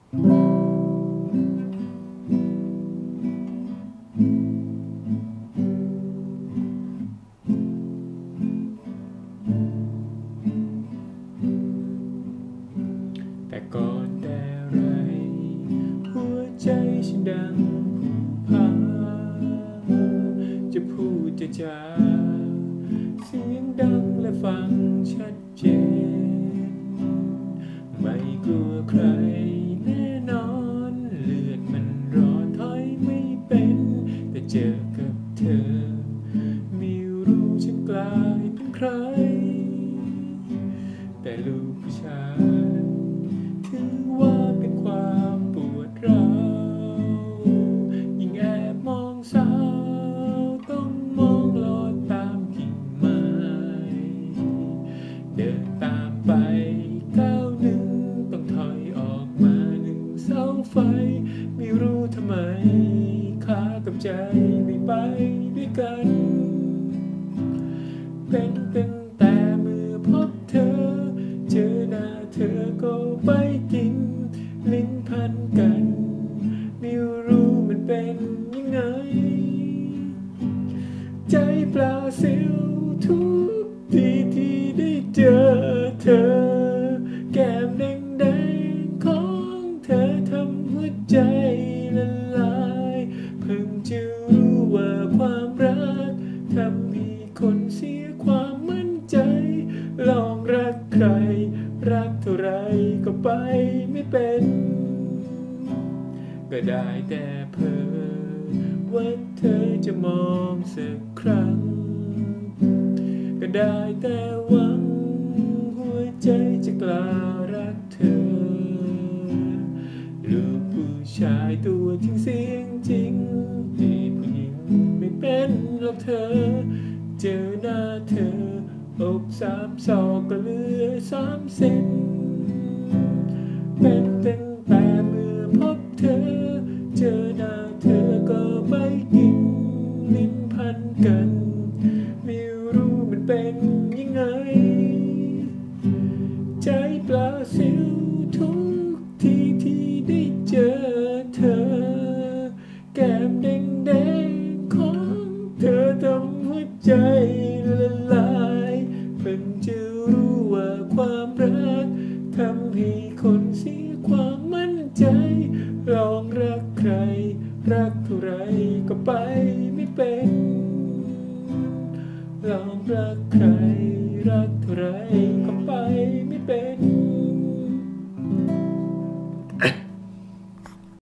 แต่ก่อนแต่ไรหัวใจฉันดังผาจะพูดจะจาเสียงดังและฟังชัดเจนไม่กลัวใครแน่นอนเลือดมันร้อนถอยไม่เป็นแต่เจอกับเธอไม่รู้ฉันกลายเป็นใครแต่ลูกผู้ชายถือว่าเป็นความปวดร้าวยิ่งแอบมองสาวต้องมองลอดตามกิ่งไม้เดินตามไปก้าวหนึ่งต้องถอยออกมาหนึ่งเสาไฟไม่รู้ทำไมขากับใจไม่ไปด้วยกันเป็นตั้งแต่เมื่อพบเธอเจอหน้าเธอก็ไปกินลิ้นพันกันไม่รู้มันเป็นยังไงใจปลาซิวทุกทีที่ได้เจอเธอแก้มแดงๆของเธอทำหัวใจละลายเพิ่งจะรู้ว่าความรักทำให้คนเสียความมั่นใจลองรักใครรักเท่าไรก็ไปไม่เป็นก็ได้แต่เพ้อว่าเธอจะมองสักครั้งก็ได้แต่หวังหัวใจจะกล้ารักเธอลูกผู้ชายตัวจริงเสียงจริงที่ผู้หญิงไม่เป็นหรอกเธอเจอหน้าเธออก3 ศอกก็เหลือ3 เซนเป็นตั้งแต่เมื่อพบเธอเจอหน้าเธอก็ไม่กินลิ้นพันกันไม่รู้มันเป็นยังไงใจปลาซิวทุกทีที่ได้เจอเธอแก้มแดงๆของเธอทำหัวใจละลายเพิ่งจะรู้ว่าความรักทำให้คนเสียความมั่นใจลองรักใครรักเท่าไรก็ไปไม่เป็นลองรักใครรักเท่าไรก็ไปไม่เป็น